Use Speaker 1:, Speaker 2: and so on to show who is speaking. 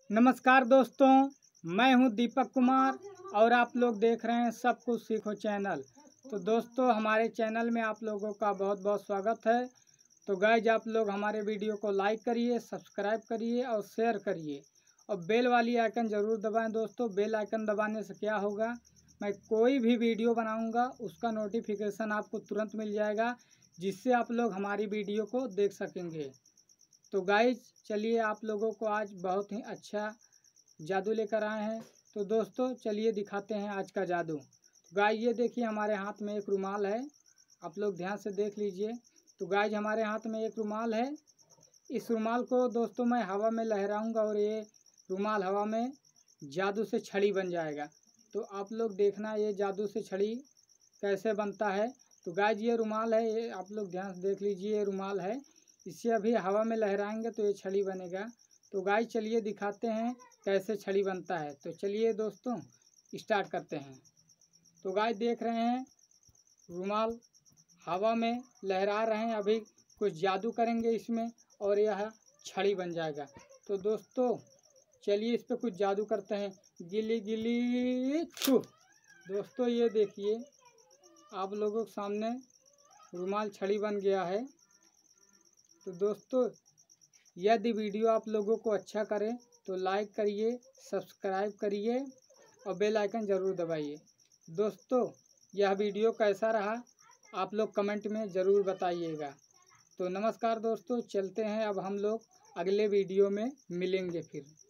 Speaker 1: नमस्कार दोस्तों, मैं हूं दीपक कुमार और आप लोग देख रहे हैं सब कुछ सीखो चैनल। तो दोस्तों, हमारे चैनल में आप लोगों का बहुत बहुत स्वागत है। तो गाइज, आप लोग हमारे वीडियो को लाइक करिए, सब्सक्राइब करिए और शेयर करिए और बेल वाली आइकन ज़रूर दबाएं। दोस्तों, बेल आइकन दबाने से क्या होगा, मैं कोई भी वीडियो बनाऊंगा उसका नोटिफिकेशन आपको तुरंत मिल जाएगा, जिससे आप लोग हमारी वीडियो को देख सकेंगे। तो गाइज, चलिए आप लोगों को आज बहुत ही अच्छा जादू लेकर आए हैं। तो दोस्तों, चलिए दिखाते हैं आज का जादू। तो गाइज, ये देखिए हमारे हाथ में एक रुमाल है, आप लोग ध्यान से देख लीजिए। तो गाइज, हमारे हाथ में एक रुमाल है। इस रुमाल को दोस्तों मैं हवा में लहराऊंगा और ये रुमाल हवा में जादू से छड़ी बन जाएगा। तो आप लोग देखना ये जादू से छड़ी कैसे बनता है। तो गाइज, ये रुमाल है, ये आप लोग ध्यान से देख लीजिए, ये रुमाल है। इसे अभी हवा में लहराएंगे तो ये छड़ी बनेगा। तो गाइज, चलिए दिखाते हैं कैसे छड़ी बनता है। तो चलिए दोस्तों, स्टार्ट करते हैं। तो गाइज, देख रहे हैं रुमाल हवा में लहरा रहे हैं। अभी कुछ जादू करेंगे इसमें और यह छड़ी बन जाएगा। तो दोस्तों, चलिए इस पर कुछ जादू करते हैं। गिली गिली छू। दोस्तों, ये देखिए आप लोगों के सामने रुमाल छड़ी बन गया है। तो दोस्तों, यदि वीडियो आप लोगों को अच्छा करे तो लाइक करिए, सब्सक्राइब करिए और बेल आइकन ज़रूर दबाइए। दोस्तों, यह वीडियो कैसा रहा आप लोग कमेंट में ज़रूर बताइएगा। तो नमस्कार दोस्तों, चलते हैं अब हम लोग अगले वीडियो में मिलेंगे फिर।